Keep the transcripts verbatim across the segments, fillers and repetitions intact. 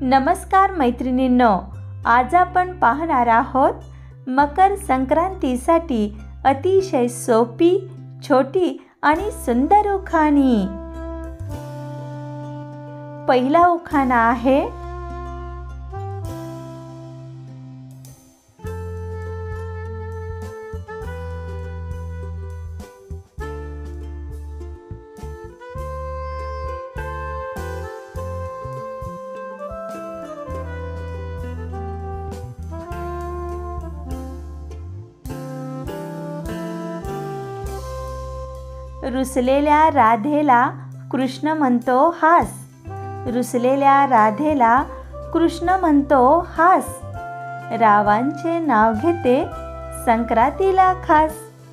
नमस्कार मैत्रिणींनो, आज आपण पाहणार आहोत मकर संक्रांतीसाठी अतिशय सोपी, छोटी आणि सुंदर उखाणी। पहिला उखाणा आहे, रुसलेल्या राधेला कृष्ण म्हणतो हास। रुसलेल्या राधेला कृष्ण म्हणतो हास, रावांचे नाव घेते संक्रांतीला खास।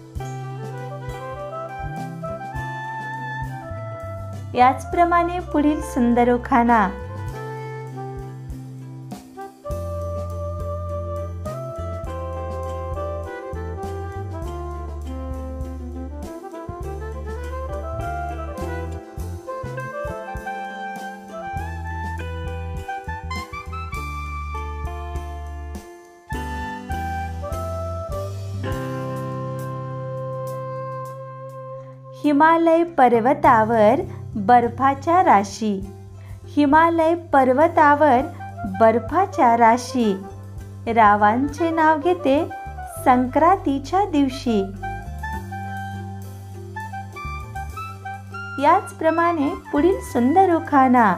याचप्रमाणे पुढील सुंदर उखाणा, हिमालय पर्वतावर बर्फाच्या राशी। हिमालय पर्वतावर बर्फाच्या राशी, रावांचे नाव घेते संक्रांतीच्या दिवशी। याचप्रमाणे पुढील सुंदर उखाणा,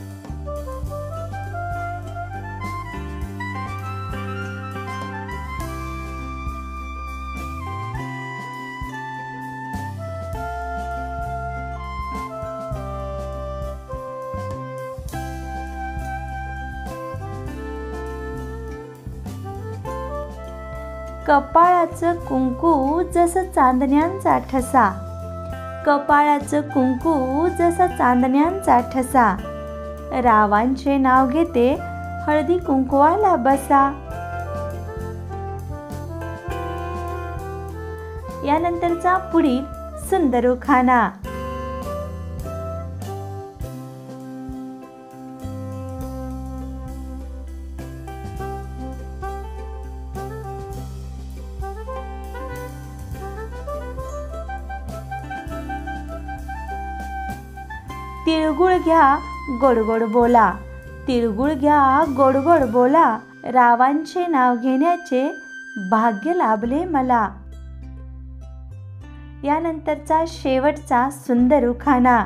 कपाळाचं कुंकू जसं चांदण्यांचा ठसा। कपाळाचं कुंकू जसं चांदण्यांचा ठसा, रावांचे नाव घेते हळदी कुंकवाला बसा। यानंतरचा पुढील सुंदर उखाणा, तिळगुळ घ्या गोड गोड बोला। तिळगुळ घ्या गोड गोड बोला, रावांचे नाव घेण्याचे भाग्य लाभले मला। यानंतरचा शेवटचा सुंदर उखाणा,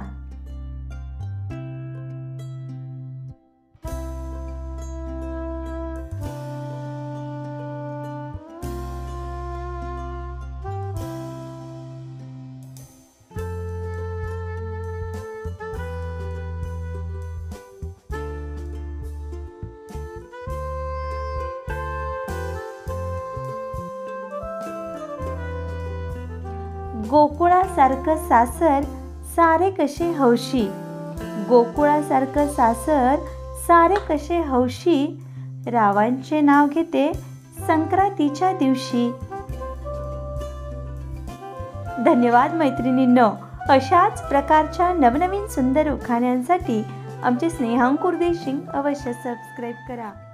गोकुळासारखं सासर सारे कसे हौशी। गोकुळासारखं सासर सारे कसे हौशी, रावांचे नाव घेते संक्रांतीच्या दिवशी। धन्यवाद मैत्रिणींनो, अशाच प्रकारच्या नवनवीन सुंदर उखाण्यांसाठी आमचे स्नेहांकुर देशिंग अवश्य सबस्क्राईब करा।